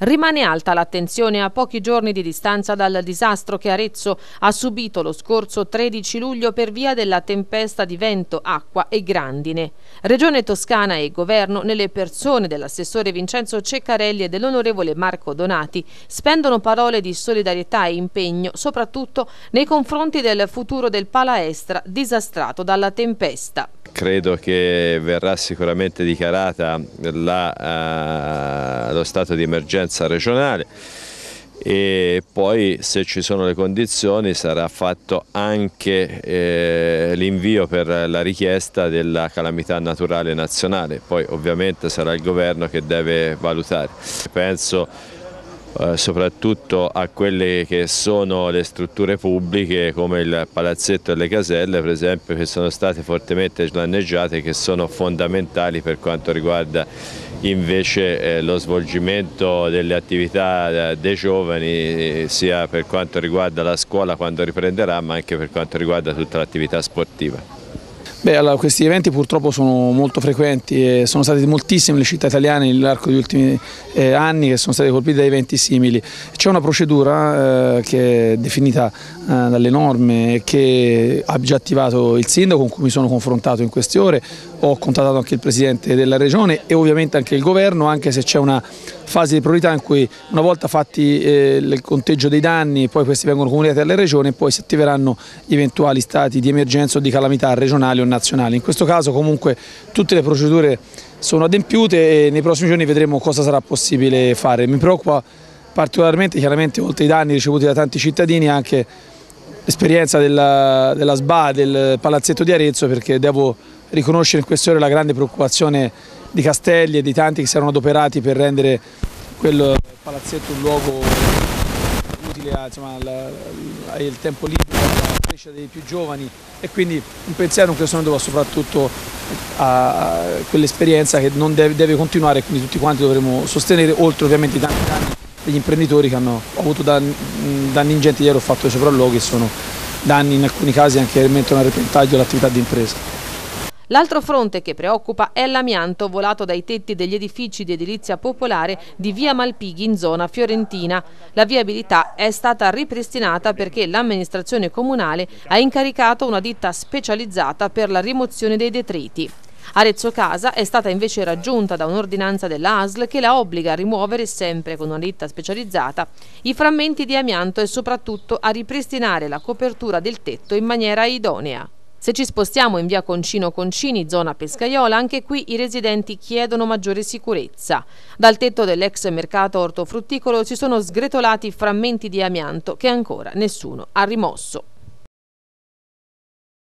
Rimane alta l'attenzione a pochi giorni di distanza dal disastro che Arezzo ha subito lo scorso 13 luglio per via della tempesta di vento, acqua e grandine. Regione Toscana e Governo, nelle persone dell'assessore Vincenzo Ceccarelli e dell'onorevole Marco Donati, spendono parole di solidarietà e impegno, soprattutto nei confronti del futuro del Palaestra disastrato dalla tempesta. Credo che verrà sicuramente dichiarata lo stato di emergenza regionale e poi, se ci sono le condizioni, sarà fatto anche l'invio per la richiesta della calamità naturale nazionale. Poi ovviamente sarà il governo che deve valutare. Penso soprattutto a quelle che sono le strutture pubbliche come il palazzetto e le caselle, per esempio, che sono state fortemente danneggiate e che sono fondamentali per quanto riguarda invece lo svolgimento delle attività dei giovani, sia per quanto riguarda la scuola quando riprenderà, ma anche per quanto riguarda tutta l'attività sportiva. Allora, questi eventi purtroppo sono molto frequenti e sono state moltissime le città italiane nell'arco degli ultimi anni che sono state colpite da eventi simili. C'è una procedura che è definita dalle norme che ha già attivato il sindaco con cui mi sono confrontato in queste ore, ho contattato anche il presidente della regione e ovviamente anche il governo, anche se c'è una fase di priorità in cui, una volta fatti il conteggio dei danni, poi questi vengono comunicati alle regioni e poi si attiveranno gli eventuali stati di emergenza o di calamità regionali o nazionali. In questo caso comunque tutte le procedure sono adempiute e nei prossimi giorni vedremo cosa sarà possibile fare. Mi preoccupa particolarmente, chiaramente, oltre ai danni ricevuti da tanti cittadini, anche l'esperienza della SBA, del palazzetto di Arezzo, perché devo riconoscere in queste ore la grande preoccupazione di Castelli e di tanti che si erano adoperati per rendere quel palazzetto un luogo utile al tempo libero, alla crescita dei più giovani, e quindi un pensiero in questo momento va soprattutto a quell'esperienza che non deve continuare, e quindi tutti quanti dovremo sostenere, oltre ovviamente i tanti danni degli imprenditori che hanno avuto danni ingenti. Ieri ho fatto dei sopralluoghi e sono danni in alcuni casi anche che mettono a repentaglio l'attività di impresa. L'altro fronte che preoccupa è l'amianto volato dai tetti degli edifici di edilizia popolare di via Malpighi in zona fiorentina. La viabilità è stata ripristinata perché l'amministrazione comunale ha incaricato una ditta specializzata per la rimozione dei detriti. Arezzo Casa è stata invece raggiunta da un'ordinanza della ASL che la obbliga a rimuovere, sempre con una ditta specializzata, i frammenti di amianto e soprattutto a ripristinare la copertura del tetto in maniera idonea. Se ci spostiamo in via Concino Concini, zona Pescaiola, anche qui i residenti chiedono maggiore sicurezza. Dal tetto dell'ex mercato ortofrutticolo si sono sgretolati frammenti di amianto che ancora nessuno ha rimosso.